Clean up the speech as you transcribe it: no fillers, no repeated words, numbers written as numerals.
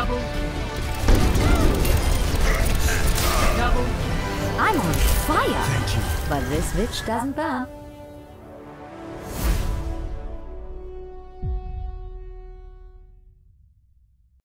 Double. Double. I'm on fire. Thank you. But this witch doesn't burn.